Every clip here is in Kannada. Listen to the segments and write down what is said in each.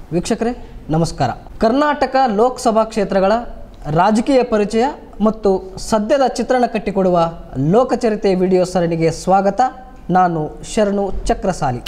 ವೀಕ್ಷಕರೇ ನಮಸ್ಕಾರ. ಕರ್ನಾಟಕ ಲೋಕಸಭಾ ಕ್ಷೇತ್ರಗಳ ರಾಜಕೀಯ ಪರಿಚಯ ಮತ್ತು ಸದ್ಯದ ಚಿತ್ರಣ ಕಟ್ಟಿಕೊಡುವ ಲೋಕಚರಿತೆ ವಿಡಿಯೋ ಸರಣಿಗೆ ಸ್ವಾಗತ. ನಾನು ಶರಣು ಚಕ್ರಸಾಲಿ.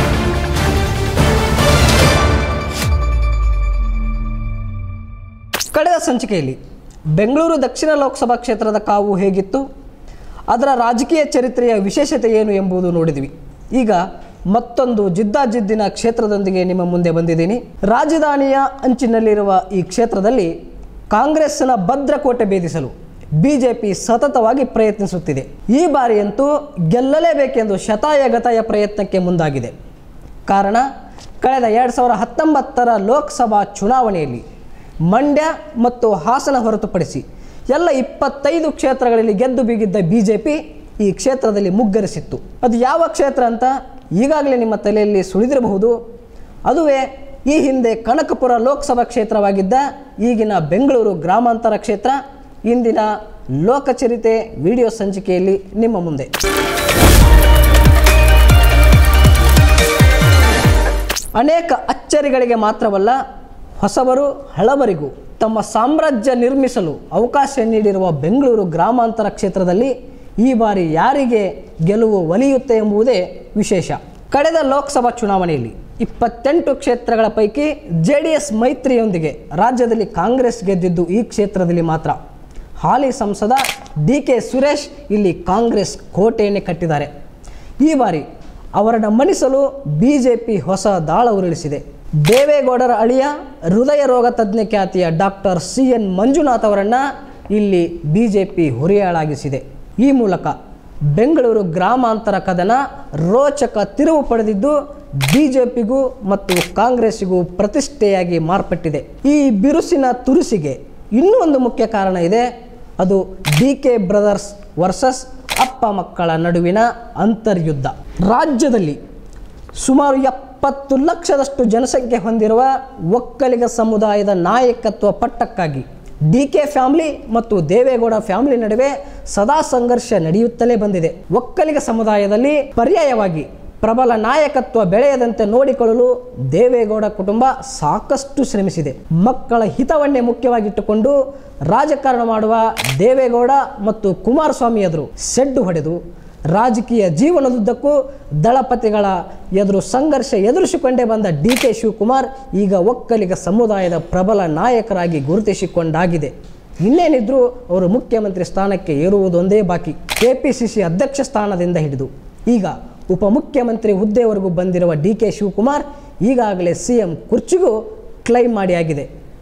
ಕಳೆದ ಸಂಚಿಕೆಯಲ್ಲಿ ಬೆಂಗಳೂರು ದಕ್ಷಿಣ ಲೋಕಸಭಾ ಕ್ಷೇತ್ರದ ಕಾವು ಹೇಗಿತ್ತು, ಅದರ ರಾಜಕೀಯ ಚರಿತ್ರೆಯ ವಿಶೇಷತೆ ಏನು ಎಂಬುದು ನೋಡಿದ್ವಿ. ಈಗ ಮತ್ತೊಂದು ಜಿದ್ದಾಜಿದ್ದಿನ ಕ್ಷೇತ್ರದೊಂದಿಗೆ ನಿಮ್ಮ ಮುಂದೆ ಬಂದಿದ್ದೀನಿ. ರಾಜಧಾನಿಯ ಅಂಚಿನಲ್ಲಿರುವ ಈ ಕ್ಷೇತ್ರದಲ್ಲಿ ಕಾಂಗ್ರೆಸ್ನ ಭದ್ರಕೋಟೆ ಭೇದಿಸಲು ಬಿಜೆಪಿ ಸತತವಾಗಿ ಪ್ರಯತ್ನಿಸುತ್ತಿದೆ. ಈ ಬಾರಿಯಂತೂ ಗೆಲ್ಲಲೇಬೇಕೆಂದು ಶತಾಯಗತಾಯ ಪ್ರಯತ್ನಕ್ಕೆ ಮುಂದಾಗಿದೆ. ಕಾರಣ, ಕಳೆದ 2019ರ ಲೋಕಸಭಾ ಚುನಾವಣೆಯಲ್ಲಿ ಮಂಡ್ಯ ಮತ್ತು ಹಾಸನ ಹೊರತುಪಡಿಸಿ ಎಲ್ಲ 25 ಕ್ಷೇತ್ರಗಳಲ್ಲಿ ಗೆದ್ದು ಬೀಗಿದ್ದ ಬಿಜೆಪಿ ಈ ಕ್ಷೇತ್ರದಲ್ಲಿ ಮುಗ್ಗರಿಸಿತ್ತು. ಅದು ಯಾವ ಕ್ಷೇತ್ರ ಅಂತ ಈಗಾಗಲೇ ನಿಮ್ಮ ತಲೆಯಲ್ಲಿ ಸುಳಿದಿರಬಹುದು. ಅದುವೇ ಈ ಹಿಂದೆ ಕನಕಪುರ ಲೋಕಸಭಾ ಕ್ಷೇತ್ರವಾಗಿದ್ದ ಈಗಿನ ಬೆಂಗಳೂರು ಗ್ರಾಮಾಂತರ ಕ್ಷೇತ್ರ. ಇಂದಿನ ಲೋಕಚರಿತೆ ವಿಡಿಯೋ ಸಂಚಿಕೆಯಲ್ಲಿ ನಿಮ್ಮ ಮುಂದೆ. ಅನೇಕ ಅಚ್ಚರಿಗಳಿಗೆ ಮಾತ್ರವಲ್ಲ, ಹೊಸಬರು ಹಳಬರಿಗೂ ತಮ್ಮ ಸಾಮ್ರಾಜ್ಯ ನಿರ್ಮಿಸಲು ಅವಕಾಶ ನೀಡಿರುವ ಬೆಂಗಳೂರು ಗ್ರಾಮಾಂತರ ಕ್ಷೇತ್ರದಲ್ಲಿ ಈ ಬಾರಿ ಯಾರಿಗೆ ಗೆಲುವು ಒಲಿಯುತ್ತೆ ಎಂಬುದೇ ವಿಶೇಷ. ಕಳೆದ ಲೋಕಸಭಾ ಚುನಾವಣೆಯಲ್ಲಿ 28 ಕ್ಷೇತ್ರಗಳ ಪೈಕಿ JDS ಮೈತ್ರಿಯೊಂದಿಗೆ ರಾಜ್ಯದಲ್ಲಿ ಕಾಂಗ್ರೆಸ್ ಗೆದ್ದಿದ್ದು ಈ ಕ್ಷೇತ್ರದಲ್ಲಿ ಮಾತ್ರ. ಹಾಲಿ ಸಂಸದ DK ಸುರೇಶ್ ಇಲ್ಲಿ ಕಾಂಗ್ರೆಸ್ ಕೋಟೆಯನ್ನೇ ಕಟ್ಟಿದ್ದಾರೆ. ಈ ಬಾರಿ ಅವರನ್ನು ಮಣಿಸಲು ಬಿಜೆಪಿ ಹೊಸ ದಾಳ ಉರುಳಿಸಿದೆ. ದೇವೇಗೌಡರ ಅಳಿಯ ಹೃದಯ ರೋಗ ತಜ್ಞ ಖ್ಯಾತಿಯ ಡಾಕ್ಟರ್ CN ಮಂಜುನಾಥ್ ಅವರನ್ನು ಇಲ್ಲಿ ಬಿಜೆಪಿ ಹುರಿಯಾಳಾಗಿಸಿದೆ. ಈ ಮೂಲಕ ಬೆಂಗಳೂರು ಗ್ರಾಮಾಂತರ ಕದನ ರೋಚಕ ತಿರುವು ಪಡೆದಿದ್ದು ಬಿಜೆಪಿಗೂ ಮತ್ತು ಕಾಂಗ್ರೆಸ್ಸಿಗೂ ಪ್ರತಿಷ್ಠೆಯಾಗಿ ಮಾರ್ಪಟ್ಟಿದೆ. ಈ ಬಿರುಸಿನ ತುರುಸಿಗೆ ಇನ್ನೂ ಒಂದು ಮುಖ್ಯ ಕಾರಣ ಇದೆ. ಅದು DK ಬ್ರದರ್ಸ್ ವರ್ಸಸ್ ಅಪ್ಪ ಮಕ್ಕಳ ನಡುವಿನ ಅಂತರ್ಯುದ್ಧ. ರಾಜ್ಯದಲ್ಲಿ ಸುಮಾರು 70 ಲಕ್ಷದಷ್ಟು ಜನಸಂಖ್ಯೆ ಹೊಂದಿರುವ ಒಕ್ಕಲಿಗ ಸಮುದಾಯದ ನಾಯಕತ್ವ ಪಟ್ಟಕ್ಕಾಗಿ DK ಫ್ಯಾಮಿಲಿ ಮತ್ತು ದೇವೇಗೌಡ ಫ್ಯಾಮಿಲಿ ನಡುವೆ ಸದಾ ಸಂಘರ್ಷ ನಡೆಯುತ್ತಲೇ ಬಂದಿದೆ. ಒಕ್ಕಲಿಗ ಸಮುದಾಯದಲ್ಲಿ ಪರ್ಯಾಯವಾಗಿ ಪ್ರಬಲ ನಾಯಕತ್ವ ಬೆಳೆಯದಂತೆ ನೋಡಿಕೊಳ್ಳಲು ದೇವೇಗೌಡ ಕುಟುಂಬ ಸಾಕಷ್ಟು ಶ್ರಮಿಸಿದೆ. ಮಕ್ಕಳ ಹಿತವನ್ನೇ ಮುಖ್ಯವಾಗಿಟ್ಟುಕೊಂಡು ರಾಜಕಾರಣ ಮಾಡುವ ದೇವೇಗೌಡ ಮತ್ತು ಕುಮಾರಸ್ವಾಮಿ ಎದುರು ಸೆಡ್ಡು ಹೊಡೆದು ರಾಜಕೀಯ ಜೀವನದುದ್ದಕ್ಕೂ ದಳಪತಿಗಳ ಎದುರು ಸಂಘರ್ಷ ಎದುರಿಸಿಕೊಂಡೇ ಬಂದ DK ಶಿವಕುಮಾರ್ ಈಗ ಒಕ್ಕಲಿಗ ಸಮುದಾಯದ ಪ್ರಬಲ ನಾಯಕರಾಗಿ ಗುರುತಿಸಿಕೊಂಡಾಗಿದೆ. ಇನ್ನೇನಿದ್ರೂ ಅವರು ಮುಖ್ಯಮಂತ್ರಿ ಸ್ಥಾನಕ್ಕೆ ಏರುವುದೊಂದೇ ಬಾಕಿ. KPCC ಅಧ್ಯಕ್ಷ ಸ್ಥಾನದಿಂದ ಹಿಡಿದು ಈಗ ಉಪಮುಖ್ಯಮಂತ್ರಿ ಹುದ್ದೆವರೆಗೂ ಬಂದಿರುವ DK ಶಿವಕುಮಾರ್ ಈಗಾಗಲೇ CM ಕುರ್ಚಿಗೂ ಕ್ಲೈಮ್ ಮಾಡಿಯಾಗಿದೆ.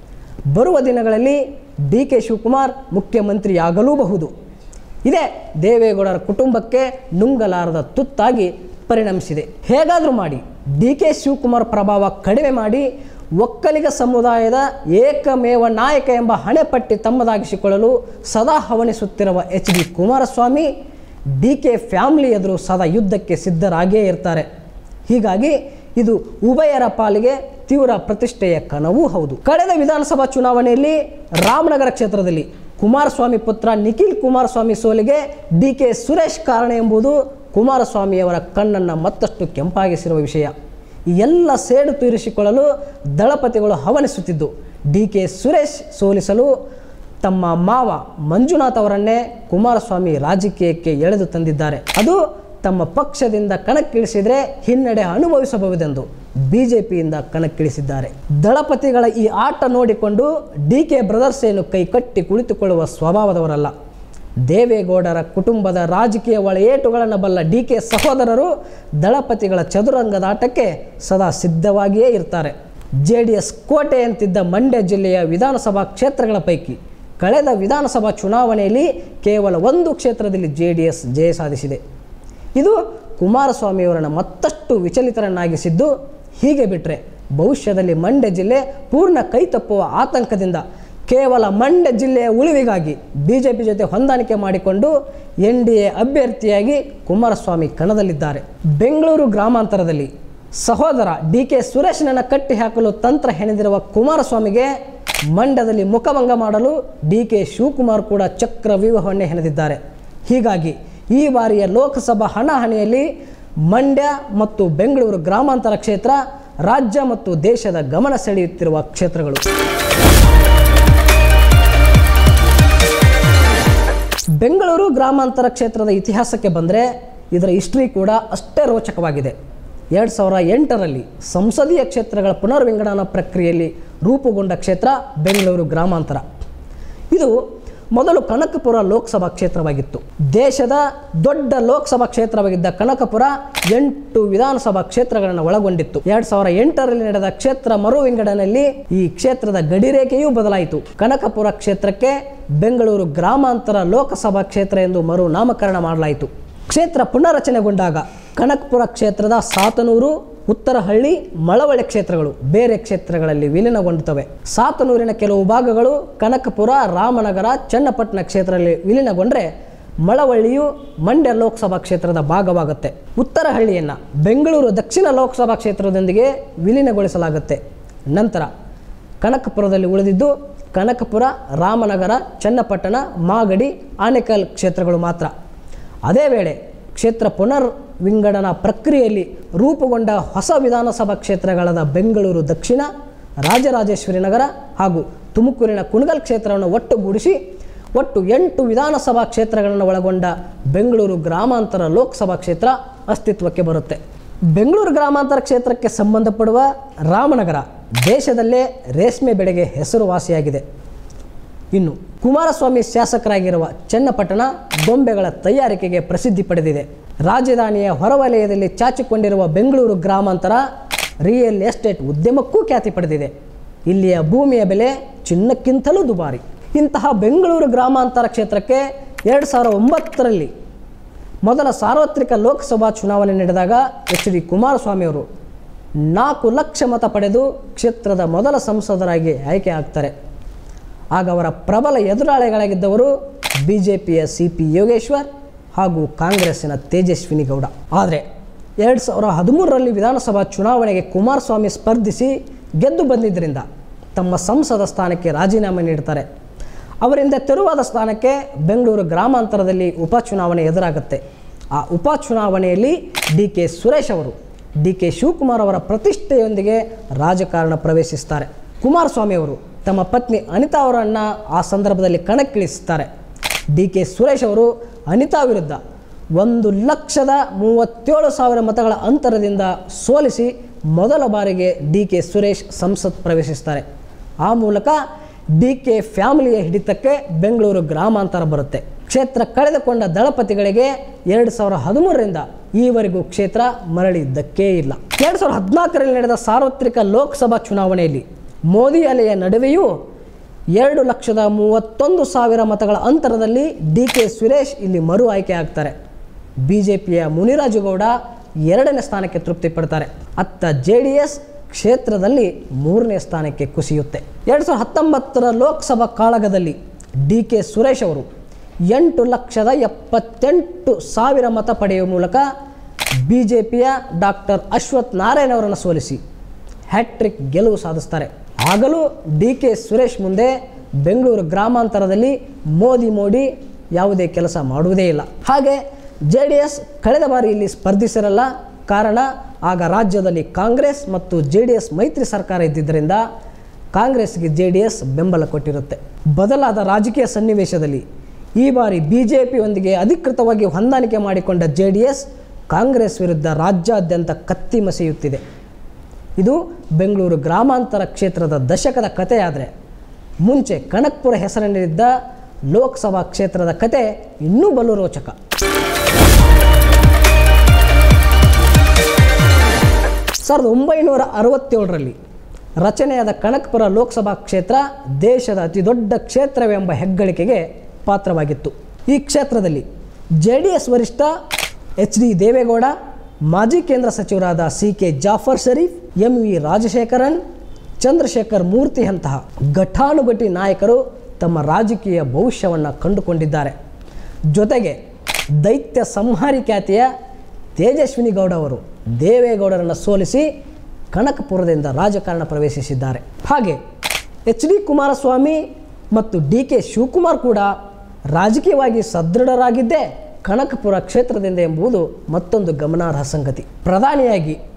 ಬರುವ ದಿನಗಳಲ್ಲಿ DK ಶಿವಕುಮಾರ್ ಮುಖ್ಯಮಂತ್ರಿಯಾಗಲೂಬಹುದು. ಇದೇ ದೇವೇಗೌಡರ ಕುಟುಂಬಕ್ಕೆ ನುಂಗಲಾರದ ತುತ್ತಾಗಿ ಪರಿಣಮಿಸಿದೆ. ಹೇಗಾದರೂ ಮಾಡಿ DK ಶಿವಕುಮಾರ್ ಪ್ರಭಾವ ಕಡಿಮೆ ಮಾಡಿ ಒಕ್ಕಲಿಗ ಸಮುದಾಯದ ಏಕಮೇವ ನಾಯಕ ಎಂಬ ಹಣೆಪಟ್ಟಿ ತಮ್ಮದಾಗಿಸಿಕೊಳ್ಳಲು ಸದಾ ಹವಣಿಸುತ್ತಿರುವ HD ಕುಮಾರಸ್ವಾಮಿ DK ಫ್ಯಾಮಿಲಿ ಎದುರು ಸದಾ ಯುದ್ಧಕ್ಕೆ ಸಿದ್ಧರಾಗೇ ಇರ್ತಾರೆ. ಹೀಗಾಗಿ ಇದು ಉಭಯರ ಪಾಲಿಗೆ ತೀವ್ರ ಪ್ರತಿಷ್ಠೆಯ ಕನವೂ ಹೌದು. ಕಳೆದ ವಿಧಾನಸಭಾ ಚುನಾವಣೆಯಲ್ಲಿ ರಾಮನಗರ ಕ್ಷೇತ್ರದಲ್ಲಿ ಕುಮಾರಸ್ವಾಮಿ ಪುತ್ರ ನಿಖಿಲ್ ಕುಮಾರಸ್ವಾಮಿ ಸೋಲಿಗೆ DK ಸುರೇಶ್ ಕಾರಣ ಎಂಬುದು ಕುಮಾರಸ್ವಾಮಿಯವರ ಕಣ್ಣನ್ನು ಮತ್ತಷ್ಟು ಕೆಂಪಾಗಿಸಿರುವ ವಿಷಯ. ಈ ಎಲ್ಲ ಸೇಡು ತೀರಿಸಿಕೊಳ್ಳಲು ದಳಪತಿಗಳು ಹವಣಿಸುತ್ತಿದ್ದು DK ಸುರೇಶ್ ಸೋಲಿಸಲು ತಮ್ಮ ಮಾವ ಮಂಜುನಾಥ್ ಅವರನ್ನೇ ಕುಮಾರಸ್ವಾಮಿ ರಾಜಕೀಯಕ್ಕೆ ಎಳೆದು ತಂದಿದ್ದಾರೆ. ಅದು ತಮ್ಮ ಪಕ್ಷದಿಂದ ಕಣಕ್ಕಿಳಿಸಿದರೆ ಹಿನ್ನಡೆ ಅನುಭವಿಸಬಹುದೆಂದು ಬಿಜೆಪಿಯಿಂದ ಕಣಕ್ಕಿಳಿಸಿದ್ದಾರೆ. ದಳಪತಿಗಳ ಈ ಆಟ ನೋಡಿಕೊಂಡು DK ಬ್ರದರ್ಸ್ ಏನು ಕೈಕಟ್ಟಿ ಕುಳಿತುಕೊಳ್ಳುವ ಸ್ವಭಾವದವರಲ್ಲ. ದೇವೇಗೌಡರ ಕುಟುಂಬದ ರಾಜಕೀಯ ಒಳಏಟುಗಳನ್ನು ಬಲ್ಲ DK ಸಹೋದರರು ದಳಪತಿಗಳ ಚದುರಂಗದಾಟಕ್ಕೆ ಸದಾ ಸಿದ್ಧವಾಗಿಯೇ ಇರ್ತಾರೆ. JDS ಕೋಟೆ ಅಂತಿದ್ದ ಮಂಡ್ಯ ಜಿಲ್ಲೆಯ ವಿಧಾನಸಭಾ ಕ್ಷೇತ್ರಗಳ ಪೈಕಿ ಕಳೆದ ವಿಧಾನಸಭಾ ಚುನಾವಣೆಯಲ್ಲಿ ಕೇವಲ 1 ಕ್ಷೇತ್ರದಲ್ಲಿ JDS ಜಯ ಸಾಧಿಸಿದೆ. ಇದು ಕುಮಾರಸ್ವಾಮಿಯವರನ್ನು ಮತ್ತಷ್ಟು ವಿಚಲಿತರನ್ನಾಗಿಸಿದ್ದು. ಹೀಗೆ ಬಿಟ್ಟರೆ ಭವಿಷ್ಯದಲ್ಲಿ ಮಂಡ್ಯ ಜಿಲ್ಲೆ ಪೂರ್ಣ ಕೈತಪ್ಪುವ ಆತಂಕದಿಂದ ಕೇವಲ ಮಂಡ್ಯ ಜಿಲ್ಲೆಯ ಉಳಿವಿಗಾಗಿ ಬಿಜೆಪಿ ಜೊತೆ ಹೊಂದಾಣಿಕೆ ಮಾಡಿಕೊಂಡು NDA ಅಭ್ಯರ್ಥಿಯಾಗಿ ಕುಮಾರಸ್ವಾಮಿ ಕಣದಲ್ಲಿದ್ದಾರೆ. ಬೆಂಗಳೂರು ಗ್ರಾಮಾಂತರದಲ್ಲಿ ಸಹೋದರ DK ಸುರೇಶನನ್ನು ಕಟ್ಟಿ ಹಾಕಲು ತಂತ್ರ ಹೆಣೆದಿರುವ ಕುಮಾರಸ್ವಾಮಿಗೆ ಮಂಡ್ಯದಲ್ಲಿ ಮುಖಭಂಗ ಮಾಡಲು DK ಶಿವಕುಮಾರ್ ಕೂಡ ಚಕ್ರವ್ಯೂಹವನ್ನೇ ಹೆಣೆದಿದ್ದಾರೆ. ಹೀಗಾಗಿ ಈ ಬಾರಿಯ ಲೋಕಸಭಾ ಹಣಾಹಣಿಯಲ್ಲಿ ಮಂಡ್ಯ ಮತ್ತು ಬೆಂಗಳೂರು ಗ್ರಾಮಾಂತರ ಕ್ಷೇತ್ರ ರಾಜ್ಯ ಮತ್ತು ದೇಶದ ಗಮನ ಸೆಳೆಯುತ್ತಿರುವ ಕ್ಷೇತ್ರಗಳು. ಬೆಂಗಳೂರು ಗ್ರಾಮಾಂತರ ಕ್ಷೇತ್ರದ ಇತಿಹಾಸಕ್ಕೆ ಬಂದರೆ ಇದರ ಹಿಸ್ಟ್ರಿ ಕೂಡ ಅಷ್ಟೇ ರೋಚಕವಾಗಿದೆ. 2008ರಲ್ಲಿ ಸಂಸದೀಯ ಕ್ಷೇತ್ರಗಳ ಪುನರ್ವಿಂಗಡಣಾ ಪ್ರಕ್ರಿಯೆಯಲ್ಲಿ ರೂಪುಗೊಂಡ ಕ್ಷೇತ್ರ ಬೆಂಗಳೂರು ಗ್ರಾಮಾಂತರ. ಇದು ಮೊದಲು ಕನಕಪುರ ಲೋಕಸಭಾ ಕ್ಷೇತ್ರವಾಗಿತ್ತು. ದೇಶದ ದೊಡ್ಡ ಲೋಕಸಭಾ ಕ್ಷೇತ್ರವಾಗಿದ್ದ ಕನಕಪುರ 8 ವಿಧಾನಸಭಾ ಕ್ಷೇತ್ರಗಳನ್ನು ಒಳಗೊಂಡಿತ್ತು. 2008ರಲ್ಲಿ ನಡೆದ ಕ್ಷೇತ್ರ ಮರು ವಿಂಗಡಣೆಯಲ್ಲಿ ಈ ಕ್ಷೇತ್ರದ ಗಡಿರೇಖೆಯೂ ಬದಲಾಯಿತು. ಕನಕಪುರ ಕ್ಷೇತ್ರಕ್ಕೆ ಬೆಂಗಳೂರು ಗ್ರಾಮಾಂತರ ಲೋಕಸಭಾ ಕ್ಷೇತ್ರ ಎಂದು ಮರು ನಾಮಕರಣ ಮಾಡಲಾಯಿತು. ಕ್ಷೇತ್ರ ಪುನರ್ರಚನೆಗೊಂಡಾಗ ಕನಕಪುರ ಕ್ಷೇತ್ರದ ಸಾತನೂರು, ಉತ್ತರಹಳ್ಳಿ, ಮಳವಳ್ಳಿ ಕ್ಷೇತ್ರಗಳು ಬೇರೆ ಕ್ಷೇತ್ರಗಳಲ್ಲಿ ವಿಲೀನಗೊಂಡುತ್ತವೆ. ಸಾತನೂರಿನ ಕೆಲವು ಭಾಗಗಳು ಕನಕಪುರ, ರಾಮನಗರ, ಚನ್ನಪಟ್ಟಣ ಕ್ಷೇತ್ರದಲ್ಲಿ ವಿಲೀನಗೊಂಡ್ರೆ ಮಳವಳ್ಳಿಯು ಮಂಡ್ಯ ಲೋಕಸಭಾ ಕ್ಷೇತ್ರದ ಭಾಗವಾಗುತ್ತೆ. ಉತ್ತರಹಳ್ಳಿಯನ್ನು ಬೆಂಗಳೂರು ದಕ್ಷಿಣ ಲೋಕಸಭಾ ಕ್ಷೇತ್ರದೊಂದಿಗೆ ವಿಲೀನಗೊಳಿಸಲಾಗುತ್ತೆ. ನಂತರ ಕನಕಪುರದಲ್ಲಿ ಉಳಿದಿದ್ದು ಕನಕಪುರ, ರಾಮನಗರ, ಚನ್ನಪಟ್ಟಣ, ಮಾಗಡಿ, ಆನೇಕಲ್ ಕ್ಷೇತ್ರಗಳು ಮಾತ್ರ. ಅದೇ ವೇಳೆ ಕ್ಷೇತ್ರ ಪುನರ್ ವಿಂಗಡಣಾ ಪ್ರಕ್ರಿಯೆಯಲ್ಲಿ ರೂಪುಗೊಂಡ ಹೊಸ ವಿಧಾನಸಭಾ ಕ್ಷೇತ್ರಗಳಾದ ಬೆಂಗಳೂರು ದಕ್ಷಿಣ, ರಾಜರಾಜೇಶ್ವರಿ ನಗರ ಹಾಗೂ ತುಮಕೂರಿನ ಕುಣಗಲ್ ಕ್ಷೇತ್ರವನ್ನು ಒಟ್ಟುಗೂಡಿಸಿ ಒಟ್ಟು 8 ವಿಧಾನಸಭಾ ಕ್ಷೇತ್ರಗಳನ್ನು ಒಳಗೊಂಡ ಬೆಂಗಳೂರು ಗ್ರಾಮಾಂತರ ಲೋಕಸಭಾ ಕ್ಷೇತ್ರ ಅಸ್ತಿತ್ವಕ್ಕೆ ಬರುತ್ತೆ. ಬೆಂಗಳೂರು ಗ್ರಾಮಾಂತರ ಕ್ಷೇತ್ರಕ್ಕೆ ಸಂಬಂಧಪಡುವ ರಾಮನಗರ ದೇಶದಲ್ಲೇ ರೇಷ್ಮೆ ಬೆಳೆಗೆ ಹೆಸರುವಾಸಿಯಾಗಿದೆ. ಇನ್ನು ಕುಮಾರಸ್ವಾಮಿ ಶಾಸಕರಾಗಿರುವ ಚನ್ನಪಟ್ಟಣ ಗೊಂಬೆಗಳ ತಯಾರಿಕೆಗೆ ಪ್ರಸಿದ್ಧಿ ಪಡೆದಿದೆ. ರಾಜಧಾನಿಯ ಹೊರವಲಯದಲ್ಲಿ ಚಾಚಿಕೊಂಡಿರುವ ಬೆಂಗಳೂರು ಗ್ರಾಮಾಂತರ ರಿಯಲ್ ಎಸ್ಟೇಟ್ ಉದ್ಯಮಕ್ಕೂ ಖ್ಯಾತಿ ಪಡೆದಿದೆ. ಇಲ್ಲಿಯ ಭೂಮಿಯ ಬೆಲೆ ಚಿನ್ನಕ್ಕಿಂತಲೂ ದುಬಾರಿ. ಇಂತಹ ಬೆಂಗಳೂರು ಗ್ರಾಮಾಂತರ ಕ್ಷೇತ್ರಕ್ಕೆ 2009ರಲ್ಲಿ ಮೊದಲ ಸಾರ್ವತ್ರಿಕ ಲೋಕಸಭಾ ಚುನಾವಣೆ ನಡೆದಾಗ ಎಚ್.ಡಿ. ಕುಮಾರಸ್ವಾಮಿಯವರು 4 ಲಕ್ಷ ಮತ ಪಡೆದು ಕ್ಷೇತ್ರದ ಮೊದಲ ಸಂಸದರಾಗಿ ಆಯ್ಕೆ ಆಗ್ತಾರೆ. ಆಗ ಅವರ ಪ್ರಬಲ ಎದುರಾಳಿಗಳಾಗಿದ್ದವರು ಬಿಜೆಪಿಯ ಸಿ.ಪಿ. ಯೋಗೇಶ್ವರ್ ಹಾಗೂ ಕಾಂಗ್ರೆಸ್ಸಿನ ತೇಜಸ್ವಿನಿ ಗೌಡ. ಆದರೆ 2013ರಲ್ಲಿ ವಿಧಾನಸಭಾ ಚುನಾವಣೆಗೆ ಕುಮಾರಸ್ವಾಮಿ ಸ್ಪರ್ಧಿಸಿ ಗೆದ್ದು ಬಂದಿದ್ದರಿಂದ ತಮ್ಮ ಸಂಸದ ಸ್ಥಾನಕ್ಕೆ ರಾಜೀನಾಮೆ ನೀಡುತ್ತಾರೆ. ಅವರಿಂದ ತೆರವಾದ ಸ್ಥಾನಕ್ಕೆ ಬೆಂಗಳೂರು ಗ್ರಾಮಾಂತರದಲ್ಲಿ ಉಪಚುನಾವಣೆ ಎದುರಾಗುತ್ತೆ. ಆ ಉಪಚುನಾವಣೆಯಲ್ಲಿ ಡಿ.ಕೆ. ಸುರೇಶ್ ಅವರು ಡಿ.ಕೆ. ಶಿವಕುಮಾರ್ ಅವರ ಪ್ರತಿಷ್ಠೆಯೊಂದಿಗೆ ರಾಜಕಾರಣ ಪ್ರವೇಶಿಸುತ್ತಾರೆ. ಕುಮಾರಸ್ವಾಮಿ ಅವರು ತಮ್ಮ ಪತ್ನಿ ಅನಿತಾ ಅವರನ್ನು ಆ ಸಂದರ್ಭದಲ್ಲಿ ಕಣಕ್ಕಿಳಿಸುತ್ತಾರೆ. ಡಿ.ಕೆ. ಸುರೇಶ್ ಅವರು ಅನಿತಾ ವಿರುದ್ಧ 1,37,000 ಮತಗಳ ಅಂತರದಿಂದ ಸೋಲಿಸಿ ಮೊದಲ ಬಾರಿಗೆ ಡಿ.ಕೆ. ಸುರೇಶ್ ಸಂಸತ್ ಪ್ರವೇಶಿಸ್ತಾರೆ. ಆ ಮೂಲಕ ಡಿ.ಕೆ. ಫ್ಯಾಮಿಲಿಯ ಹಿಡಿತಕ್ಕೆ ಬೆಂಗಳೂರು ಗ್ರಾಮಾಂತರ ಬರುತ್ತೆ. ಕ್ಷೇತ್ರ ಕಳೆದುಕೊಂಡ ದಳಪತಿಗಳಿಗೆ 2013ರಿಂದ ಈವರೆಗೂ ಕ್ಷೇತ್ರ ಮರಳಿದ್ದಕ್ಕೇ ಇಲ್ಲ. 2014ರಲ್ಲಿ ನಡೆದ ಸಾರ್ವತ್ರಿಕ ಲೋಕಸಭಾ ಚುನಾವಣೆಯಲ್ಲಿ ಮೋದಿ ಅಲೆಯ ನಡುವೆಯೂ 2,31,000 ಮತಗಳ ಅಂತರದಲ್ಲಿ ಡಿ.ಕೆ. ಸುರೇಶ್ ಇಲ್ಲಿ ಮರು ಆಯ್ಕೆ ಆಗ್ತಾರೆ. ಬಿಜೆಪಿಯ ಮುನಿರಾಜುಗೌಡ 2ನೇ ಸ್ಥಾನಕ್ಕೆ ತೃಪ್ತಿ ಪಡ್ತಾರೆ. ಅತ್ತ ಜೆಡಿಎಸ್ ಕ್ಷೇತ್ರದಲ್ಲಿ 3ನೇ ಸ್ಥಾನಕ್ಕೆ ಕುಸಿಯುತ್ತೆ. 2019ರ ಲೋಕಸಭಾ ಕಾಳಗದಲ್ಲಿ ಡಿ.ಕೆ. ಸುರೇಶ್ ಅವರು 8,78,000 ಮತ ಪಡೆಯುವ ಮೂಲಕ ಬಿಜೆಪಿಯ ಡಾಕ್ಟರ್ ಅಶ್ವಥ್ ನಾರಾಯಣ್ ಅವರನ್ನು ಸೋಲಿಸಿ ಹ್ಯಾಟ್ರಿಕ್ ಗೆಲುವು ಸಾಧಿಸ್ತಾರೆ. ಆಗಲೂ ಡಿ.ಕೆ. ಸುರೇಶ್ ಮುಂದೆ ಬೆಂಗಳೂರು ಗ್ರಾಮಾಂತರದಲ್ಲಿ ಮೋದಿ ಯಾವುದೇ ಕೆಲಸ ಮಾಡುವುದೇ ಇಲ್ಲ. ಹಾಗೆ ಜೆಡಿಎಸ್ ಕಳೆದ ಬಾರಿ ಇಲ್ಲಿ ಸ್ಪರ್ಧಿಸಿರಲ್ಲ. ಕಾರಣ ಆಗ ರಾಜ್ಯದಲ್ಲಿ ಕಾಂಗ್ರೆಸ್ ಮತ್ತು ಜೆಡಿಎಸ್ ಮೈತ್ರಿ ಸರ್ಕಾರ ಇದ್ದಿದ್ದರಿಂದ ಕಾಂಗ್ರೆಸ್ಗೆ ಜೆಡಿಎಸ್ ಬೆಂಬಲ ಕೊಟ್ಟಿರುತ್ತೆ. ಬದಲಾದ ರಾಜಕೀಯ ಸನ್ನಿವೇಶದಲ್ಲಿ ಈ ಬಾರಿ ಬಿಜೆಪಿಯೊಂದಿಗೆ ಅಧಿಕೃತವಾಗಿ ಹೊಂದಾಣಿಕೆ ಮಾಡಿಕೊಂಡ ಜೆಡಿಎಸ್ ಕಾಂಗ್ರೆಸ್ ವಿರುದ್ಧ ರಾಜ್ಯಾದ್ಯಂತ ಕತ್ತಿ ಮಸೆಯುತ್ತಿದೆ. ಇದು ಬೆಂಗಳೂರು ಗ್ರಾಮಾಂತರ ಕ್ಷೇತ್ರದ ದಶಕದ ಕಥೆಯಾದರೆ ಮುಂಚೆ ಕನಕಪುರ ಹೆಸರಿನಿದ್ದ ಲೋಕಸಭಾ ಕ್ಷೇತ್ರದ ಕತೆ ಇನ್ನೂ ಬಲು ರೋಚಕ. 1967ರಲ್ಲಿ ರಚನೆಯಾದ ಕನಕಪುರ ಲೋಕಸಭಾ ಕ್ಷೇತ್ರ ದೇಶದ ಅತಿದೊಡ್ಡ ಕ್ಷೇತ್ರವೆಂಬ ಹೆಗ್ಗಳಿಕೆಗೆ ಪಾತ್ರವಾಗಿತ್ತು. ಈ ಕ್ಷೇತ್ರದಲ್ಲಿ ಜೆಡಿಎಸ್ ವರಿಷ್ಠ ಎಚ್.ಡಿ. ದೇವೇಗೌಡ, ಮಾಜಿ ಕೇಂದ್ರ ಸಚಿವರಾದ ಸಿ.ಕೆ. ಜಾಫರ್ ಶರೀಫ್, ಎಂ.ವಿ. ರಾಜಶೇಖರನ್, ಚಂದ್ರಶೇಖರ್ ಮೂರ್ತಿಯಂತಹ ಘಟಾನುಘಟಿ ನಾಯಕರು ತಮ್ಮ ರಾಜಕೀಯ ಭವಿಷ್ಯವನ್ನು ಕಂಡುಕೊಂಡಿದ್ದಾರೆ. ಜೊತೆಗೆ ದೈತ್ಯ ಸಂಹಾರಿ ಖ್ಯಾತಿಯ ತೇಜಸ್ವಿನಿ ಗೌಡ ಅವರು ದೇವೇಗೌಡರನ್ನು ಸೋಲಿಸಿ ಕನಕಪುರದಿಂದ ರಾಜಕಾರಣ ಪ್ರವೇಶಿಸಿದ್ದಾರೆ. ಹಾಗೆ ಎಚ್.ಡಿ. ಕುಮಾರಸ್ವಾಮಿ ಮತ್ತು ಡಿ.ಕೆ. ಶಿವಕುಮಾರ್ ಕೂಡ ರಾಜಕೀಯವಾಗಿ ಸದೃಢರಾಗಿದ್ದೇ ಕನಕಪುರ ಕ್ಷೇತ್ರದಿಂದ ಎಂಬುದು ಮತ್ತೊಂದು ಗಮನಾರ್ಹ ಸಂಗತಿ. ಪ್ರಧಾನಿಯಾಗಿ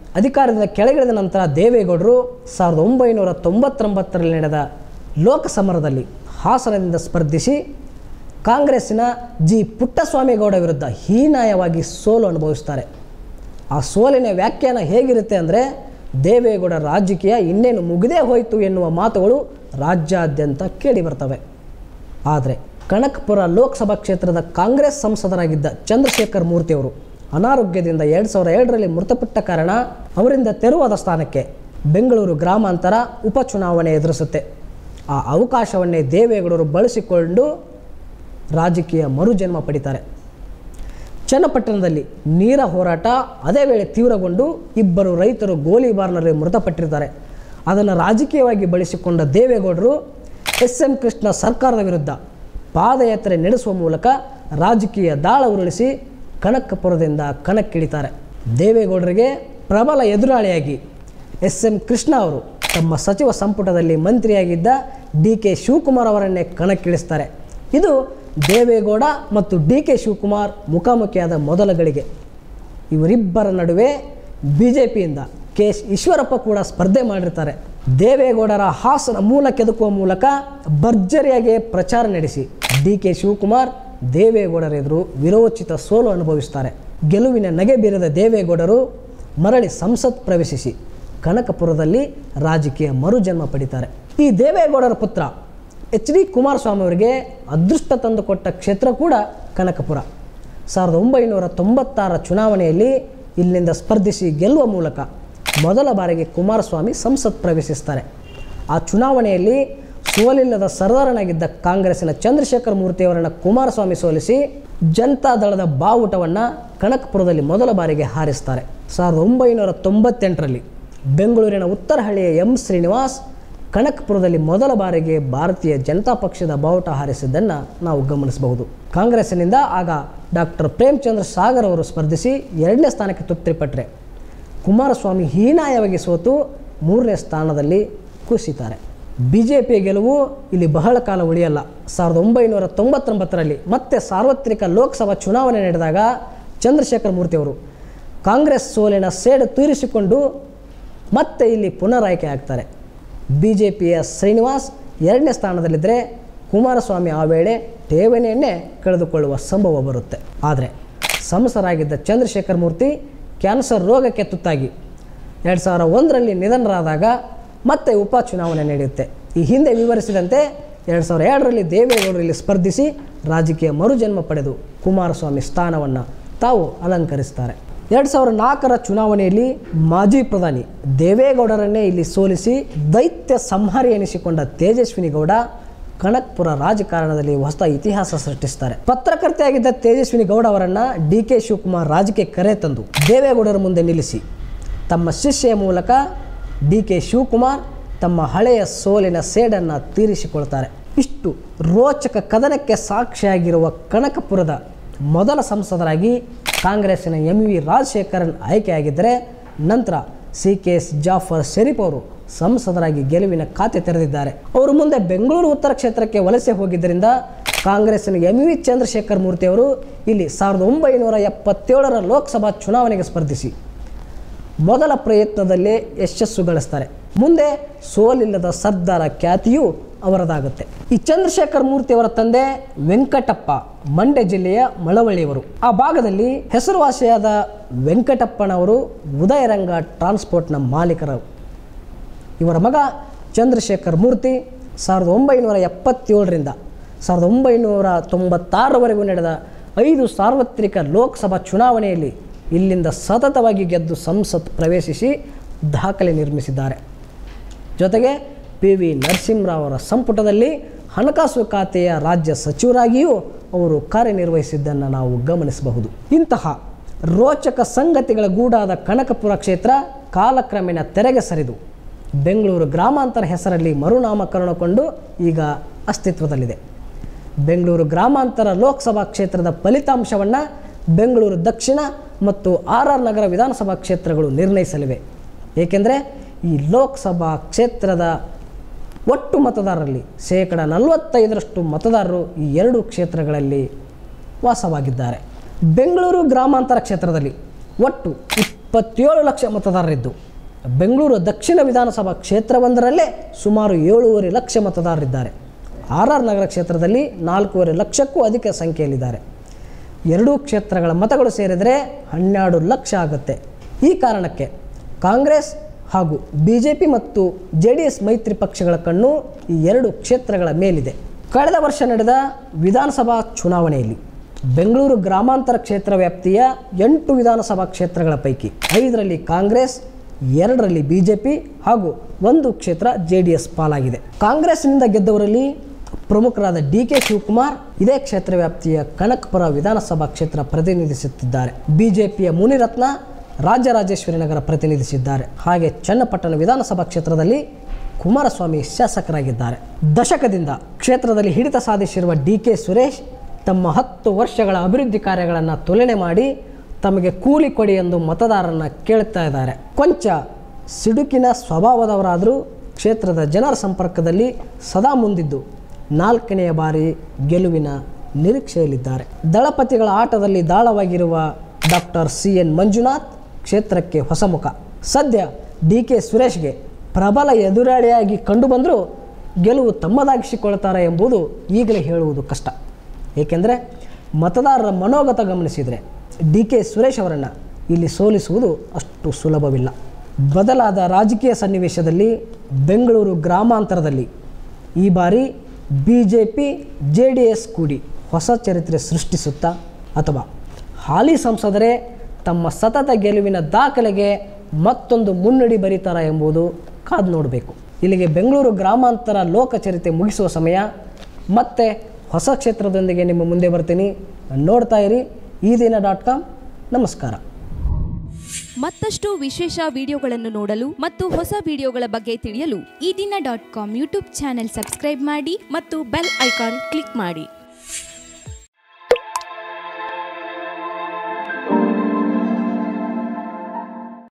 ಅಧಿಕಾರದಿಂದ ಕೆಳಗಿಳಿದ ನಂತರ ದೇವೇಗೌಡರು 1999ರಲ್ಲಿ ನಡೆದ ಲೋಕಸಮರದಲ್ಲಿ ಹಾಸನದಿಂದ ಸ್ಪರ್ಧಿಸಿ ಕಾಂಗ್ರೆಸ್ಸಿನ ಜಿ ಪುಟ್ಟಸ್ವಾಮಿಗೌಡ ವಿರುದ್ಧ ಹೀನಾಯವಾಗಿ ಸೋಲು ಅನುಭವಿಸ್ತಾರೆ. ಆ ಸೋಲಿನ ವ್ಯಾಖ್ಯಾನ ಹೇಗಿರುತ್ತೆ ಅಂದರೆ, ದೇವೇಗೌಡ ರಾಜಕೀಯ ಇನ್ನೇನು ಮುಗಿದೇ ಹೋಯಿತು ಎನ್ನುವ ಮಾತುಗಳು ರಾಜ್ಯಾದ್ಯಂತ ಕೇಳಿಬರ್ತವೆ. ಆದರೆ ಕನಕಪುರ ಲೋಕಸಭಾ ಕ್ಷೇತ್ರದ ಕಾಂಗ್ರೆಸ್ ಸಂಸದರಾಗಿದ್ದ ಚಂದ್ರಶೇಖರ್ ಮೂರ್ತಿಯವರು ಅನಾರೋಗ್ಯದಿಂದ 2007ರಲ್ಲಿ ಮೃತಪಟ್ಟ ಕಾರಣ ಅವರಿಂದ ತೆರವಾದ ಸ್ಥಾನಕ್ಕೆ ಬೆಂಗಳೂರು ಗ್ರಾಮಾಂತರ ಉಪಚುನಾವಣೆ ಎದುರಿಸುತ್ತೆ. ಆ ಅವಕಾಶವನ್ನೇ ದೇವೇಗೌಡರು ಬಳಸಿಕೊಂಡು ರಾಜಕೀಯ ಮರುಜನ್ಮ ಪಡಿತಾರೆ. ಚನ್ನಪಟ್ಟಣದಲ್ಲಿ ನೀರ ಹೋರಾಟ ಅದೇ ವೇಳೆ ತೀವ್ರಗೊಂಡು ಇಬ್ಬರು ರೈತರು ಗೋಲಿಬಾರ್ನಲ್ಲಿ ಮೃತಪಟ್ಟಿರ್ತಾರೆ. ಅದನ್ನು ರಾಜಕೀಯವಾಗಿ ಬಳಸಿಕೊಂಡ ದೇವೇಗೌಡರು SM ಕೃಷ್ಣ ಸರ್ಕಾರದ ವಿರುದ್ಧ ಪಾದಯಾತ್ರೆ ನಡೆಸುವ ಮೂಲಕ ರಾಜಕೀಯ ದಾಳ ಉರುಳಿಸಿ ಕನಕಪುರದಿಂದ ಕಣಕ್ಕಿಳಿತಾರೆ. ದೇವೇಗೌಡರಿಗೆ ಪ್ರಬಲ ಎದುರಾಳಿಯಾಗಿ SM ಕೃಷ್ಣ ಅವರು ತಮ್ಮ ಸಚಿವ ಸಂಪುಟದಲ್ಲಿ ಮಂತ್ರಿಯಾಗಿದ್ದ DK ಶಿವಕುಮಾರ್ ಅವರನ್ನೇ ಕಣಕ್ಕಿಳಿಸ್ತಾರೆ. ಇದು ದೇವೇಗೌಡ ಮತ್ತು DK ಶಿವಕುಮಾರ್ ಮುಖಾಮುಖಿಯಾದ ಮೊದಲ ಗಳಿಗೆ. ಇವರಿಬ್ಬರ ನಡುವೆ BJPಯಿಂದ KS ಈಶ್ವರಪ್ಪ ಕೂಡ ಸ್ಪರ್ಧೆ ಮಾಡಿರ್ತಾರೆ. ದೇವೇಗೌಡರ ಹಾಸನ ಮೂಲ ಕೆದಕುವ ಮೂಲಕ ಭರ್ಜರಿಯಾಗಿ ಪ್ರಚಾರ ನಡೆಸಿ DK ಶಿವಕುಮಾರ್ ದೇವೇಗೌಡರ ಎದುರು ವಿರೋಚಿತ ಸೋಲು ಅನುಭವಿಸ್ತಾರೆ. ಗೆಲುವಿನ ನಗೆ ಬೀರಿದ ದೇವೇಗೌಡರು ಮರಳಿ ಸಂಸತ್ ಪ್ರವೇಶಿಸಿ ಕನಕಪುರದಲ್ಲಿ ರಾಜಕೀಯ ಮರುಜನ್ಮ ಪಡಿತಾರೆ. ಈ ದೇವೇಗೌಡರ ಪುತ್ರ HD ಕುಮಾರಸ್ವಾಮಿ ಅವರಿಗೆ ಅದೃಷ್ಟ ತಂದುಕೊಟ್ಟ ಕ್ಷೇತ್ರ ಕೂಡ ಕನಕಪುರ. 1996 ಚುನಾವಣೆಯಲ್ಲಿ ಇಲ್ಲಿಂದ ಸ್ಪರ್ಧಿಸಿ ಗೆಲ್ಲುವ ಮೂಲಕ ಮೊದಲ ಬಾರಿಗೆ ಕುಮಾರಸ್ವಾಮಿ ಸಂಸತ್ ಪ್ರವೇಶಿಸ್ತಾರೆ. ಆ ಚುನಾವಣೆಯಲ್ಲಿ ಸೋಲಿಲ್ಲದ ಸರ್ದಾರನಾಗಿದ್ದ ಕಾಂಗ್ರೆಸ್ಸಿನ ಚಂದ್ರಶೇಖರ್ ಮೂರ್ತಿಯವರನ್ನು ಕುಮಾರಸ್ವಾಮಿ ಸೋಲಿಸಿ ಜನತಾದಳದ ಬಾವುಟವನ್ನು ಕನಕಪುರದಲ್ಲಿ ಮೊದಲ ಬಾರಿಗೆ ಹಾರಿಸ್ತಾರೆ. 1998ರಲ್ಲಿ ಬೆಂಗಳೂರಿನ ಉತ್ತರಹಳ್ಳಿಯ M ಶ್ರೀನಿವಾಸ್ ಕನಕಪುರದಲ್ಲಿ ಮೊದಲ ಬಾರಿಗೆ ಭಾರತೀಯ ಜನತಾ ಪಕ್ಷದ ಬಾವುಟ ಹಾರಿಸಿದ್ದನ್ನು ನಾವು ಗಮನಿಸಬಹುದು. ಕಾಂಗ್ರೆಸ್ಸಿನಿಂದ ಆಗ ಡಾಕ್ಟರ್ ಪ್ರೇಮಚಂದ್ರ ಸಾಗರ್ ಅವರು ಸ್ಪರ್ಧಿಸಿ 2ನೇ ಸ್ಥಾನಕ್ಕೆ ತೃಪ್ತಿಪಟ್ಟರೆ ಕುಮಾರಸ್ವಾಮಿ ಹೀನಾಯವಾಗಿ ಸೋತು 3ನೇ ಸ್ಥಾನದಲ್ಲಿ ಕುಸಿತಾರೆ. BJP ಗೆಲುವು ಇಲ್ಲಿ ಬಹಳ ಕಾಲ ಉಳಿಯಲ್ಲ. 1999ರಲ್ಲಿ ಮತ್ತೆ ಸಾರ್ವತ್ರಿಕ ಲೋಕಸಭಾ ಚುನಾವಣೆ ನಡೆದಾಗ ಚಂದ್ರಶೇಖರ್ ಮೂರ್ತಿಯವರು ಕಾಂಗ್ರೆಸ್ ಸೋಲಿನ ಸೇಡು ತೀರಿಸಿಕೊಂಡು ಮತ್ತೆ ಇಲ್ಲಿ ಪುನರಾಯ್ಕೆ ಆಗ್ತಾರೆ. BJPಯ ಶ್ರೀನಿವಾಸ್ 2ನೇ ಸ್ಥಾನದಲ್ಲಿದ್ದರೆ ಕುಮಾರಸ್ವಾಮಿ ಆ ವೇಳೆ ಠೇವಣಿಯನ್ನೇ ಕಳೆದುಕೊಳ್ಳುವ ಸಂಭವ ಬರುತ್ತೆ. ಆದರೆ ಸಂಸದರಾಗಿದ್ದ ಚಂದ್ರಶೇಖರ್ ಮೂರ್ತಿ ಕ್ಯಾನ್ಸರ್ ರೋಗಕ್ಕೆ ತುತ್ತಾಗಿ 2001ರಲ್ಲಿ ನಿಧನರಾದಾಗ ಮತ್ತೆ ಉಪಚುನಾವಣೆ ನಡೆಯುತ್ತೆ. ಈ ಹಿಂದೆ ವಿವರಿಸಿದಂತೆ 2002ರಲ್ಲಿ ದೇವೇಗೌಡರು ಇಲ್ಲಿ ಸ್ಪರ್ಧಿಸಿ ರಾಜಕೀಯ ಮರುಜನ್ಮ ಪಡೆದು ಕುಮಾರಸ್ವಾಮಿ ಸ್ಥಾನವನ್ನು ತಾವು ಅಲಂಕರಿಸ್ತಾರೆ. 2004ರ ಚುನಾವಣೆಯಲ್ಲಿ ಮಾಜಿ ಪ್ರಧಾನಿ ದೇವೇಗೌಡರನ್ನೇ ಇಲ್ಲಿ ಸೋಲಿಸಿ ದೈತ್ಯ ಸಂಹಾರಿ ಎನಿಸಿಕೊಂಡ ತೇಜಸ್ವಿನಿ ಗೌಡ ಕನಕಪುರ ರಾಜಕಾರಣದಲ್ಲಿ ಹೊಸ ಇತಿಹಾಸ ಸೃಷ್ಟಿಸ್ತಾರೆ. ಪತ್ರಕರ್ತೆಯಾಗಿದ್ದ ತೇಜಸ್ವಿನಿ ಗೌಡ ಅವರನ್ನು DK ಶಿವಕುಮಾರ್ ರಾಜಕೀಯ ಕರೆ ತಂದು ದೇವೇಗೌಡರ ಮುಂದೆ ನಿಲ್ಲಿಸಿ ತಮ್ಮ ಶಿಷ್ಯೆಯ ಮೂಲಕ DK ಶಿವಕುಮಾರ್ ತಮ್ಮ ಹಳೆಯ ಸೋಲಿನ ಸೇಡನ್ನು ತೀರಿಸಿಕೊಳ್ತಾರೆ. ಇಷ್ಟು ರೋಚಕ ಕದನಕ್ಕೆ ಸಾಕ್ಷಿಯಾಗಿರುವ ಕನಕಪುರದ ಮೊದಲ ಸಂಸದರಾಗಿ ಕಾಂಗ್ರೆಸ್ಸಿನ MV ರಾಜಶೇಖರನ್ ಆಯ್ಕೆಯಾಗಿದ್ದರೆ ನಂತರ CKS ಜಾಫರ್ ಶರೀಫ್ ಅವರು ಸಂಸದರಾಗಿ ಗೆಲುವಿನ ಖಾತೆ ತೆರೆದಿದ್ದಾರೆ. ಅವರು ಮುಂದೆ ಬೆಂಗಳೂರು ಉತ್ತರ ಕ್ಷೇತ್ರಕ್ಕೆ ವಲಸೆ ಹೋಗಿದ್ದರಿಂದ ಕಾಂಗ್ರೆಸ್ಸಿನ MV ಚಂದ್ರಶೇಖರ್ ಮೂರ್ತಿ ಅವರು ಇಲ್ಲಿ 1977ರ ಲೋಕಸಭಾ ಚುನಾವಣೆಗೆ ಸ್ಪರ್ಧಿಸಿ ಮೊದಲ ಪ್ರಯತ್ನದಲ್ಲೇ ಯಶಸ್ಸು ಗಳಿಸ್ತಾರೆ. ಮುಂದೆ ಸೋಲಿಲ್ಲದ ಸರ್ದಾರ ಖ್ಯಾತಿಯೂ ಅವರದಾಗುತ್ತೆ. ಈ ಚಂದ್ರಶೇಖರ್ ಮೂರ್ತಿ ಅವರ ತಂದೆ ವೆಂಕಟಪ್ಪ ಮಂಡ್ಯ ಜಿಲ್ಲೆಯ ಮಳವಳ್ಳಿಯವರು. ಆ ಭಾಗದಲ್ಲಿ ಹೆಸರುವಾಸಿಯಾದ ವೆಂಕಟಪ್ಪನವರು ಉದಯರಂಗ ಟ್ರಾನ್ಸ್ಪೋರ್ಟ್ನ ಮಾಲೀಕರು. ಇವರ ಮಗ ಚಂದ್ರಶೇಖರ್ ಮೂರ್ತಿ 1977ರಿಂದ 1996ರವರೆಗೂ ನಡೆದ 5 ಸಾರ್ವತ್ರಿಕ ಲೋಕಸಭಾ ಚುನಾವಣೆಯಲ್ಲಿ ಇಲ್ಲಿಂದ ಸತತವಾಗಿ ಗೆದ್ದು ಸಂಸತ್ ಪ್ರವೇಶಿಸಿ ದಾಖಲೆ ನಿರ್ಮಿಸಿದ್ದಾರೆ. ಜೊತೆಗೆ PV ನರಸಿಂಹರಾವ್ ಅವರ ಸಂಪುಟದಲ್ಲಿ ಹಣಕಾಸು ಖಾತೆಯ ರಾಜ್ಯ ಸಚಿವರಾಗಿಯೂ ಅವರು ಕಾರ್ಯನಿರ್ವಹಿಸಿದ್ದನ್ನು ನಾವು ಗಮನಿಸಬಹುದು. ಇಂತಹ ರೋಚಕ ಸಂಗತಿಗಳ ಗೂಡಾದ ಕನಕಪುರ ಕ್ಷೇತ್ರ ಕಾಲಕ್ರಮೇಣ ತೆರೆಗೆ ಸರಿದು ಬೆಂಗಳೂರು ಗ್ರಾಮಾಂತರ ಹೆಸರಲ್ಲಿ ಮರುನಾಮಕರಣಗೊಂಡು ಈಗ ಅಸ್ತಿತ್ವದಲ್ಲಿದೆ. ಬೆಂಗಳೂರು ಗ್ರಾಮಾಂತರ ಲೋಕಸಭಾ ಕ್ಷೇತ್ರದ ಫಲಿತಾಂಶವನ್ನು ಬೆಂಗಳೂರು ದಕ್ಷಿಣ ಮತ್ತು RR ನಗರ ವಿಧಾನಸಭಾ ಕ್ಷೇತ್ರಗಳು ನಿರ್ಣಯಿಸಲಿವೆ. ಏಕೆಂದರೆ ಈ ಲೋಕಸಭಾ ಕ್ಷೇತ್ರದ ಒಟ್ಟು ಮತದಾರರಲ್ಲಿ 45% ಮತದಾರರು ಈ 2 ಕ್ಷೇತ್ರಗಳಲ್ಲಿ ವಾಸವಾಗಿದ್ದಾರೆ. ಬೆಂಗಳೂರು ಗ್ರಾಮಾಂತರ ಕ್ಷೇತ್ರದಲ್ಲಿ ಒಟ್ಟು 27 ಲಕ್ಷ ಮತದಾರರಿದ್ದು ಬೆಂಗಳೂರು ದಕ್ಷಿಣ ವಿಧಾನಸಭಾ ಕ್ಷೇತ್ರವೊಂದರಲ್ಲೇ ಸುಮಾರು 7.5 ಲಕ್ಷ ಮತದಾರರಿದ್ದಾರೆ. RR ನಗರ ಕ್ಷೇತ್ರದಲ್ಲಿ 4.5 ಲಕ್ಷಕ್ಕೂ ಅಧಿಕ ಸಂಖ್ಯೆಯಲ್ಲಿದ್ದಾರೆ. ಎರಡೂ ಕ್ಷೇತ್ರಗಳ ಮತಗಳು ಸೇರಿದರೆ 12 ಲಕ್ಷ ಆಗುತ್ತೆ. ಈ ಕಾರಣಕ್ಕೆ ಕಾಂಗ್ರೆಸ್ ಹಾಗೂ BJP ಮತ್ತು JDS ಮೈತ್ರಿ ಪಕ್ಷಗಳ ಕಣ್ಣು ಈ ಎರಡು ಕ್ಷೇತ್ರಗಳ ಮೇಲಿದೆ. ಕಳೆದ ವರ್ಷ ನಡೆದ ವಿಧಾನಸಭಾ ಚುನಾವಣೆಯಲ್ಲಿ ಬೆಂಗಳೂರು ಗ್ರಾಮಾಂತರ ಕ್ಷೇತ್ರ ವ್ಯಾಪ್ತಿಯ 8 ವಿಧಾನಸಭಾ ಕ್ಷೇತ್ರಗಳ ಪೈಕಿ 5ರಲ್ಲಿ ಕಾಂಗ್ರೆಸ್, 2ರಲ್ಲಿ BJP ಹಾಗೂ 1 ಕ್ಷೇತ್ರ JDS ಪಾಲಾಗಿದೆ. ಕಾಂಗ್ರೆಸ್ನಿಂದ ಗೆದ್ದವರಲ್ಲಿ ಪ್ರಮುಖರಾದ DK ಶಿವಕುಮಾರ್ ಇದೇ ಕ್ಷೇತ್ರ ವ್ಯಾಪ್ತಿಯ ಕನಕಪುರ ವಿಧಾನಸಭಾ ಕ್ಷೇತ್ರ ಪ್ರತಿನಿಧಿಸುತ್ತಿದ್ದಾರೆ. BJPಯ ಮುನಿರತ್ನ ರಾಜರಾಜೇಶ್ವರಿ ನಗರ ಪ್ರತಿನಿಧಿಸಿದ್ದಾರೆ. ಹಾಗೆ ಚನ್ನಪಟ್ಟಣ ವಿಧಾನಸಭಾ ಕ್ಷೇತ್ರದಲ್ಲಿ ಕುಮಾರಸ್ವಾಮಿ ಶಾಸಕರಾಗಿದ್ದಾರೆ. ದಶಕದಿಂದ ಕ್ಷೇತ್ರದಲ್ಲಿ ಹಿಡಿತ ಸಾಧಿಸಿರುವ DK ಸುರೇಶ್ ತಮ್ಮ 10 ವರ್ಷಗಳ ಅಭಿವೃದ್ಧಿ ಕಾರ್ಯಗಳನ್ನು ತುಲನೆ ಮಾಡಿ ತಮಗೆ ಕೂಲಿ ಕೊಡಿ ಎಂದು ಮತದಾರರನ್ನ ಕೇಳ್ತಾ ಇದ್ದಾರೆ. ಕೊಂಚ ಸಿಡುಕಿನ ಸ್ವಭಾವದವರಾದರೂ ಕ್ಷೇತ್ರದ ಜನರ ಸಂಪರ್ಕದಲ್ಲಿ ಸದಾ ಮುಂದಿದ್ದು 4ನೇ ಬಾರಿ ಗೆಲುವಿನ ನಿರೀಕ್ಷೆಯಲ್ಲಿದ್ದಾರೆ. ದಳಪತಿಗಳ ಆಟದಲ್ಲಿ ದಾಳವಾಗಿರುವ ಡಾಕ್ಟರ್ CN ಮಂಜುನಾಥ್ ಕ್ಷೇತ್ರಕ್ಕೆ ಹೊಸ ಮುಖ. ಸದ್ಯ DK ಸುರೇಶ್ಗೆ ಪ್ರಬಲ ಎದುರಾಳಿಯಾಗಿ ಕಂಡುಬಂದರೂ ಗೆಲುವು ತಮ್ಮದಾಗಿಸಿಕೊಳ್ತಾರೆ ಎಂಬುದು ಈಗಲೇ ಹೇಳುವುದು ಕಷ್ಟ. ಏಕೆಂದರೆ ಮತದಾರರ ಮನೋಗತ ಗಮನಿಸಿದರೆ DK ಸುರೇಶ್ ಅವರನ್ನು ಇಲ್ಲಿ ಸೋಲಿಸುವುದು ಅಷ್ಟು ಸುಲಭವಿಲ್ಲ. ಬದಲಾದ ರಾಜಕೀಯ ಸನ್ನಿವೇಶದಲ್ಲಿ ಬೆಂಗಳೂರು ಗ್ರಾಮಾಂತರದಲ್ಲಿ ಈ ಬಾರಿ BJP JDS ಕೂಡಿ ಹೊಸ ಚರಿತ್ರೆ ಸೃಷ್ಟಿಸುತ್ತಾ ಅಥವಾ ಹಾಲಿ ಸಂಸದರೇ ತಮ್ಮ ಸತತ ಗೆಲುವಿನ ದಾಖಲೆಗೆ ಮತ್ತೊಂದು ಮುನ್ನಡಿ ಬರೀತಾರ ಎಂಬುದು ಕಾದು ನೋಡಬೇಕು. ಇಲ್ಲಿಗೆ ಬೆಂಗಳೂರು ಗ್ರಾಮಾಂತರ ಲೋಕಚರಿತ್ರೆ ಮುಗಿಸುವ ಸಮಯ. ಮತ್ತೆ ಹೊಸ ಕ್ಷೇತ್ರದೊಂದಿಗೆ ನಿಮ್ಮ ಮುಂದೆ ಬರ್ತೀನಿ. ನೋಡ್ತಾ ಇರಿ eDina.com. ನಮಸ್ಕಾರ. ಮತ್ತಷ್ಟು ವಿಶೇಷ ವಿಡಿಯೋಗಳನ್ನು ನೋಡಲು ಮತ್ತು ಹೊಸ ವಿಡಿಯೋಗಳ ಬಗ್ಗೆ ತಿಳಿಯಲು eDina.com ಯೂಟ್ಯೂಬ್ ಚಾನೆಲ್ ಸಬ್ಸ್ಕ್ರೈಬ್ ಮಾಡಿ ಮತ್ತು ಬೆಲ್ ಐಕಾನ್ ಕ್ಲಿಕ್ ಮಾಡಿ.